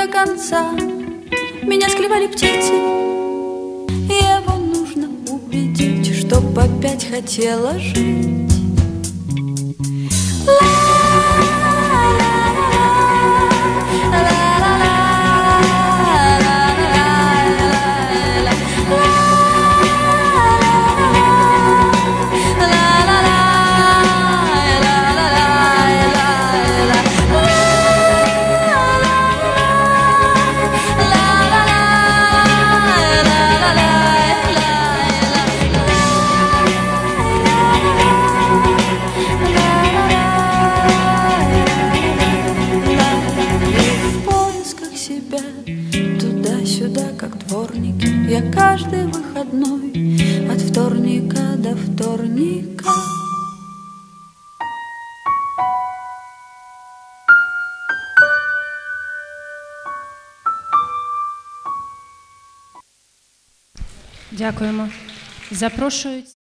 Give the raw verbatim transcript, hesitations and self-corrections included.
до конца. Меня склевали птицы, его нужно убедить, чтоб опять хотела жить. Туда-сюда, как дворники, я каждый выходной от вторника до вторника. Дякуємо. Запрошують.